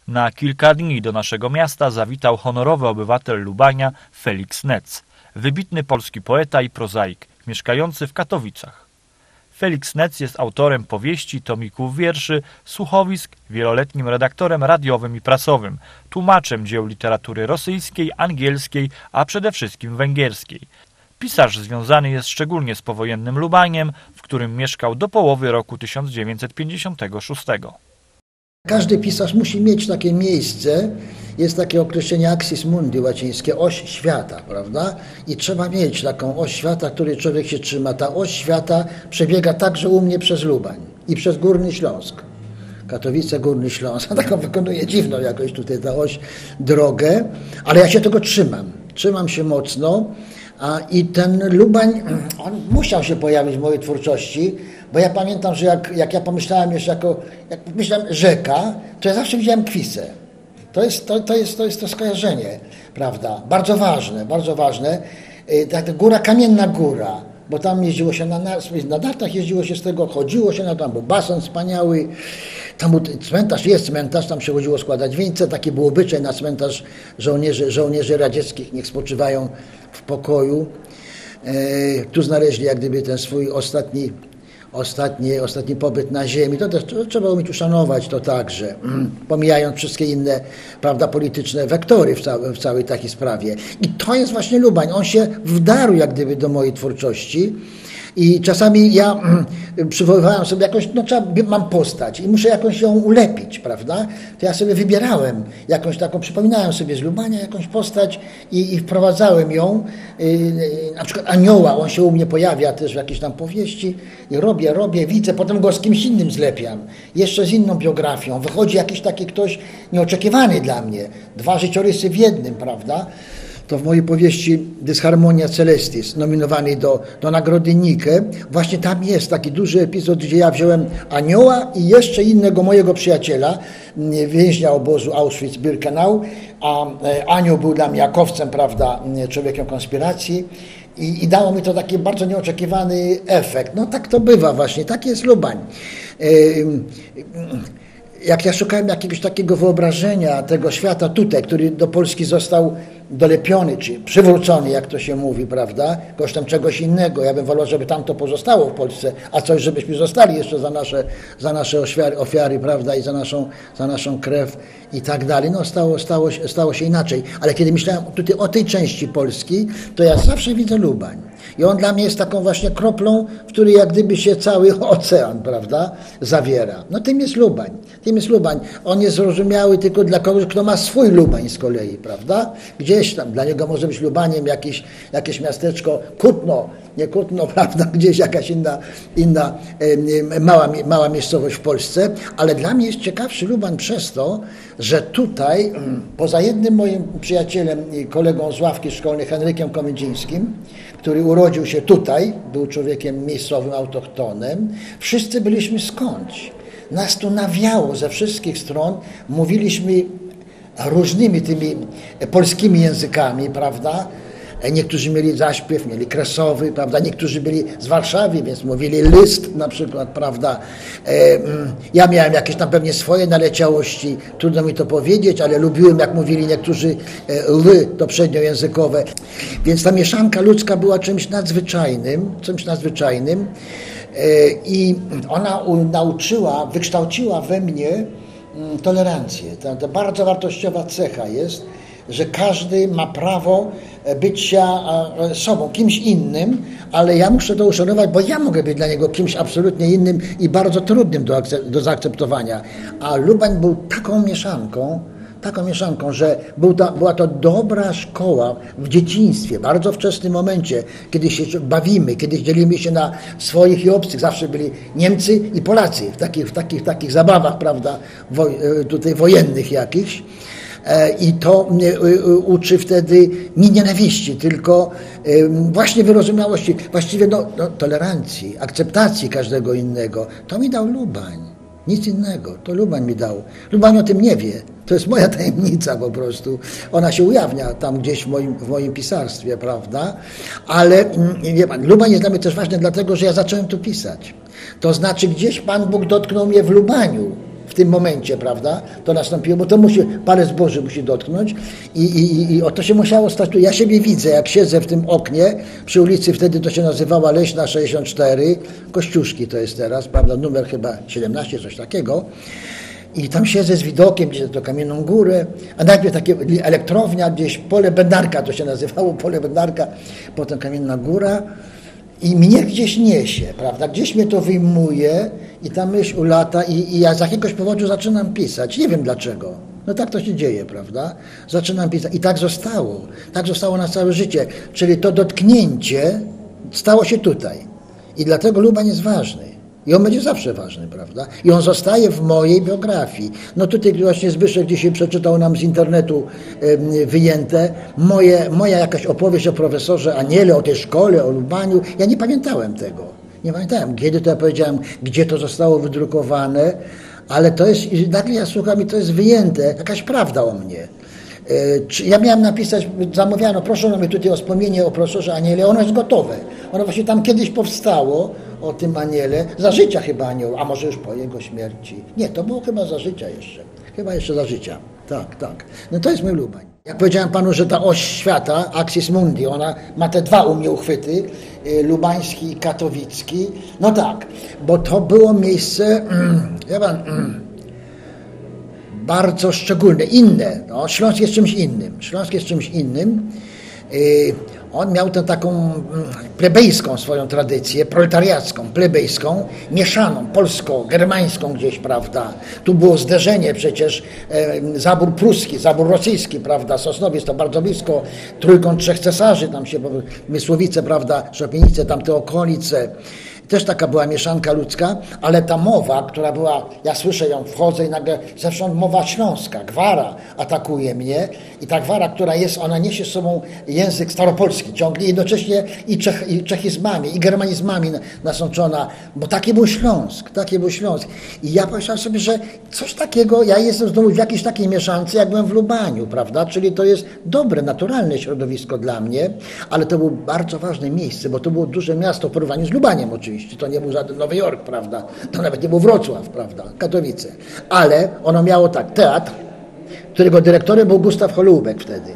Na kilka dni do naszego miasta zawitał honorowy obywatel Lubania Felix Nec, wybitny polski poeta i prozaik, mieszkający w Katowicach. Felix Nec jest autorem powieści, tomików wierszy, słuchowisk, wieloletnim redaktorem radiowym i prasowym, tłumaczem dzieł literatury rosyjskiej, angielskiej, a przede wszystkim węgierskiej. Pisarz związany jest szczególnie z powojennym Lubaniem, w którym mieszkał do połowy roku 1956. Każdy pisarz musi mieć takie miejsce, jest takie określenie axis mundi łacińskie, oś świata, prawda? I trzeba mieć taką oś świata, której człowiek się trzyma. Ta oś świata przebiega także u mnie przez Lubań i przez Górny Śląsk. Katowice, Górny Śląsk, taką wykonuje dziwną jakoś tutaj ta oś drogę, ale ja się tego trzymam się mocno. I ten Lubań, on musiał się pojawić w mojej twórczości, bo ja pamiętam, że jak ja pomyślałem jeszcze jak myślałem rzeka, to ja zawsze widziałem Kwisę. To jest to skojarzenie, prawda? Bardzo ważne. Ta góra, kamienna góra, bo tam jeździło się na nartach, jeździło się z tego, chodziło się tam był basen wspaniały, tam był cmentarz, tam się chodziło składać wieńce, taki był obyczaj na cmentarz żołnierzy radzieckich, niech spoczywają w pokoju. Tu znaleźli jak gdyby ten swój ostatni pobyt na ziemi. To też trzeba umieć uszanować to także, pomijając wszystkie inne, prawda, polityczne wektory w całej takiej sprawie. I to jest właśnie Lubań. On się wdarł jak gdyby do mojej twórczości. I czasami ja przywoływałem sobie jakąś, mam postać i muszę jakąś ją ulepić, prawda? To ja sobie wybierałem jakąś taką, przypominałem sobie z Lubania jakąś postać i wprowadzałem ją. Na przykład anioła, on się u mnie pojawia też w jakiejś tam powieści i robię, widzę, potem go z kimś innym zlepiam. Jeszcze z inną biografią. Wychodzi jakiś taki ktoś nieoczekiwany dla mnie. 2 życiorysy w jednym, prawda? To w mojej powieści Dysharmonia Celestis, nominowanej do nagrody Nike, właśnie tam jest taki duży epizod, gdzie ja wziąłem anioła i jeszcze innego mojego przyjaciela, więźnia obozu Auschwitz-Birkenau, a anioł był dla mnie jakowcem, prawda, człowiekiem konspiracji i dało mi to taki bardzo nieoczekiwany efekt. No tak to bywa właśnie, tak jest Lubań. Jak ja szukałem jakiegoś takiego wyobrażenia tego świata tutaj, który do Polski został dolepiony, czy przywrócony, jak to się mówi, prawda, kosztem czegoś innego. Ja bym wolał, żeby tam to pozostało w Polsce, a coś, żebyśmy zostali jeszcze za nasze ofiary, prawda, i za naszą krew i tak dalej. No stało się inaczej. Ale kiedy myślałem tutaj o tej części Polski, to ja zawsze widzę Lubań. I on dla mnie jest taką właśnie kroplą, w której jak gdyby się cały ocean, prawda, zawiera. No tym jest Lubań. On jest zrozumiały tylko dla kogoś, kto ma swój Lubań z kolei, prawda? Gdzieś tam, dla niego może być Lubaniem jakieś miasteczko, Kutno, nie Kutno, prawda, gdzieś jakaś inna mała miejscowość w Polsce, ale dla mnie jest ciekawszy Lubań przez to, że tutaj, poza jednym moim przyjacielem i kolegą z ławki szkolnej, Henrykiem Komidzińskim, który urodził się tutaj, był człowiekiem miejscowym, autochtonem, wszyscy byliśmy skądś. Nas tu nawiało ze wszystkich stron, mówiliśmy różnymi tymi polskimi językami, prawda? Niektórzy mieli zaśpiew, mieli kresowy, prawda? Niektórzy byli z Warszawy, więc mówili list na przykład, prawda? Ja miałem jakieś tam pewnie swoje naleciałości, trudno mi to powiedzieć, ale lubiłem, jak mówili niektórzy to przedniojęzykowe. Więc ta mieszanka ludzka była czymś nadzwyczajnym i ona wykształciła we mnie tolerancję. To bardzo wartościowa cecha jest, że każdy ma prawo bycia sobą, kimś innym, ale ja muszę to uszanować, bo ja mogę być dla niego kimś absolutnie innym i bardzo trudnym do zaakceptowania. A Lubań był taką mieszanką, że była to dobra szkoła w dzieciństwie, bardzo wczesnym momencie, kiedy się bawimy, kiedy dzielimy się na swoich i obcych. Zawsze byli Niemcy i Polacy w takich zabawach, prawda, tutaj wojennych jakichś. I to uczy wtedy nie nienawiści, tylko właśnie wyrozumiałości, właściwie tolerancji, akceptacji każdego innego. To mi dał Lubań, nic innego, to Lubań mi dał. Lubań o tym nie wie, to jest moja tajemnica po prostu. Ona się ujawnia tam gdzieś w moim pisarstwie, prawda? Ale wie pan, Lubań jest dla mnie też ważny dlatego, że ja zacząłem tu pisać. To znaczy gdzieś Pan Bóg dotknął mnie w Lubaniu, w tym momencie, prawda, to nastąpiło, bo to parę zboży musi dotknąć i o to się musiało stać. Ja siebie widzę, jak siedzę w tym oknie przy ulicy, wtedy to się nazywała Leśna 64, Kościuszki to jest teraz, prawda, numer chyba 17, coś takiego. I tam siedzę z widokiem, gdzieś to Kamienną Górę, a najpierw takie elektrownia, gdzieś Pole Bednarka to się nazywało, Pole Bednarka, potem Kamienna Góra i mnie gdzieś niesie, prawda, gdzieś mnie to wyjmuje i ta myśl ulata i ja z jakiegoś powodu zaczynam pisać, nie wiem dlaczego, no tak to się dzieje, prawda, zaczynam pisać i tak zostało na całe życie, czyli to dotknięcie stało się tutaj i dlatego Lubań jest ważny. I on będzie zawsze ważny, prawda? I on zostaje w mojej biografii. No tutaj właśnie Zbyszek dzisiaj przeczytał nam z internetu wyjęte moja jakaś opowieść o profesorze Aniele, o tej szkole, o Lubaniu. Ja nie pamiętałem tego. Nie pamiętałem, kiedy to ja powiedziałem, gdzie to zostało wydrukowane, ale to jest, nagle ja słucham i to jest wyjęte, jakaś prawda o mnie. Ja miałem napisać, zamawiano, proszę mnie tutaj o wspomnienie o profesorze Aniele, ono jest gotowe. Ono właśnie tam kiedyś powstało, o tym Aniele, za życia chyba Anioł, a może już po jego śmierci. Nie, to było chyba za życia jeszcze. Chyba jeszcze za życia. Tak. No to jest mój Lubań. Jak powiedziałem panu, że ta oś świata, Axis Mundi, ona ma te dwa u mnie uchwyty, lubański i katowicki. No tak, bo to było miejsce, bardzo szczególne, inne. No, Śląsk jest czymś innym. On miał tę taką plebejską swoją tradycję, proletariacką, plebejską, mieszaną, polsko-germańską gdzieś, prawda. Tu było zderzenie przecież, zabór pruski, zabór rosyjski, prawda, Sosnowiec to bardzo blisko, Trójkąt Trzech Cesarzy, tam się, Mysłowice, prawda, Szopienice, tamte okolice. Też taka była mieszanka ludzka, ale ta mowa, która była, ja słyszę ją, wchodzę i nagle, zresztą mowa śląska, gwara atakuje mnie i ta gwara, która jest, ona niesie z sobą język staropolski, ciągnie jednocześnie i czechizmami, i germanizmami nasączona, bo taki był Śląsk. I ja pomyślałem sobie, że coś takiego, ja jestem znowu w jakiejś takiej mieszance, jak byłem w Lubaniu, prawda, czyli to jest dobre, naturalne środowisko dla mnie, ale to było bardzo ważne miejsce, bo to było duże miasto w porównaniu z Lubaniem oczywiście. To nie był żaden Nowy Jork, prawda? To nawet nie był Wrocław, prawda? Katowice. Ale ono miało tak, teatr, którego dyrektorem był Gustaw Holubek wtedy.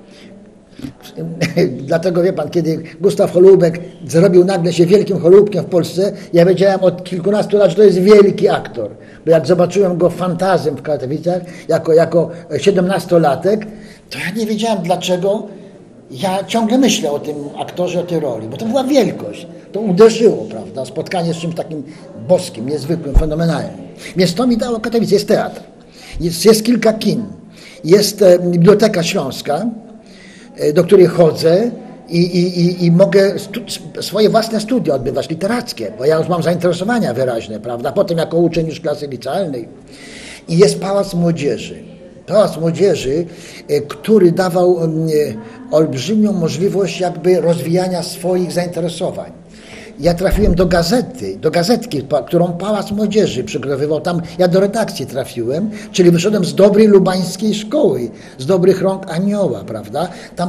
Dlatego wie pan, kiedy Gustaw Holubek zrobił nagle się wielkim Holubkiem w Polsce, ja wiedziałem od kilkunastu lat, że to jest wielki aktor. Bo jak zobaczyłem go w Fantazym w Katowicach, jako 17-latek, to ja nie wiedziałem dlaczego. Ja ciągle myślę o tym aktorze, o tej roli, bo to była wielkość. To uderzyło, prawda? Spotkanie z czymś takim boskim, niezwykłym, fenomenalnym. Więc to mi dało Katowice. Jest teatr, jest kilka kin, jest Biblioteka Śląska, do której chodzę i mogę swoje własne studia odbywać, literackie, bo ja już mam zainteresowania wyraźne, prawda? Potem jako uczeń już klasy licealnej. I jest Pałac Młodzieży, który dawał olbrzymią możliwość jakby rozwijania swoich zainteresowań. Ja trafiłem do gazetki, którą Pałac Młodzieży przygotowywał. Tam ja do redakcji trafiłem, czyli wyszedłem z dobrej lubańskiej szkoły, z dobrych rąk Anioła, prawda? Tam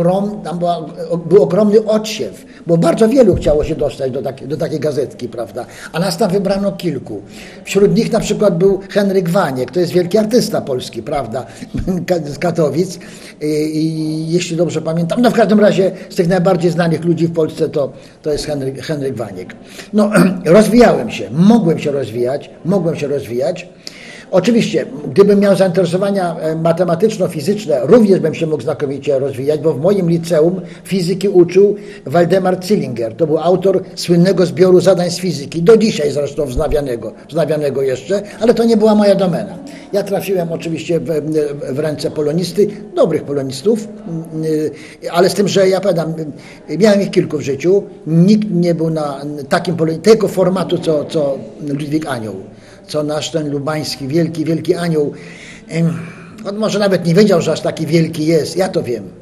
był ogromny odsiew, bo bardzo wielu chciało się dostać do takiej gazetki, prawda? A nas tam wybrano kilku. Wśród nich na przykład był Henryk Waniek, to jest wielki artysta polski, prawda? Z Katowic. I jeśli dobrze pamiętam, no w każdym razie z tych najbardziej znanych ludzi w Polsce to jest Henryk Waniek. No, rozwijałem się, mogłem się rozwijać. Oczywiście, gdybym miał zainteresowania matematyczno-fizyczne, również bym się mógł znakomicie rozwijać, bo w moim liceum fizyki uczył Waldemar Zillinger. To był autor słynnego zbioru zadań z fizyki, do dzisiaj zresztą wznawianego jeszcze, ale to nie była moja domena. Ja trafiłem oczywiście w ręce polonisty, dobrych polonistów, ale z tym, że ja pamiętam, miałem ich kilku w życiu, nikt nie był na takim tego formatu, co Ludwik Anioł, co nasz ten lubański, wielki Anioł. On może nawet nie wiedział, że aż taki wielki jest. Ja to wiem.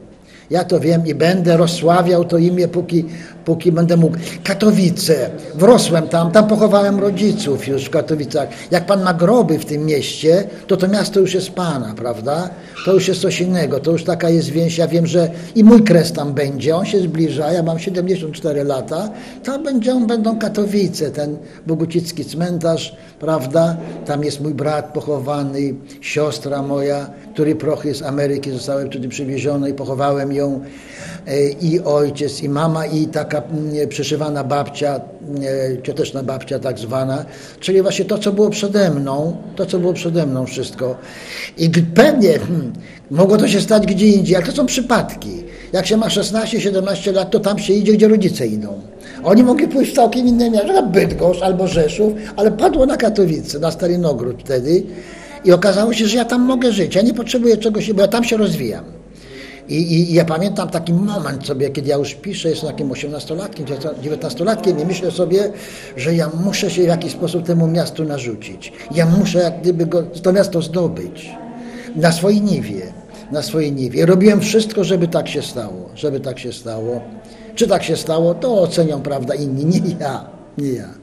Ja to wiem i będę rozsławiał to imię, póki będę mógł. Katowice, wrosłem tam pochowałem rodziców już w Katowicach. Jak pan ma groby w tym mieście, to miasto już jest pana, prawda? To już jest coś innego, to już taka jest więź. Ja wiem, że i mój kres tam będzie, on się zbliża, ja mam 74 lata, to będą Katowice, ten bogucicki cmentarz, prawda? Tam jest mój brat pochowany, siostra moja, której prochy z Ameryki zostały wtedy przywiezione i pochowałem ją, i ojciec, i mama, i taka przeszywana babcia, cioteczna babcia tak zwana, czyli właśnie to, co było przede mną wszystko. I pewnie mogło to się stać gdzie indziej, ale to są przypadki. Jak się ma 16-17 lat, to tam się idzie, gdzie rodzice idą. Oni mogli pójść w całkiem inne miasto, na Bydgoszcz albo Rzeszów, ale padło na Katowice, na Starynogród wtedy i okazało się, że ja tam mogę żyć. Ja nie potrzebuję czegoś, bo ja tam się rozwijam. I ja pamiętam taki moment sobie, kiedy ja już piszę, jestem takim 18-latkiem, 19-latkiem i myślę sobie, że ja muszę się w jakiś sposób temu miastu narzucić. Ja muszę jak gdyby to miasto zdobyć na swojej niwie. Robiłem wszystko, żeby tak się stało. Czy tak się stało, to ocenią, prawda, inni, nie ja.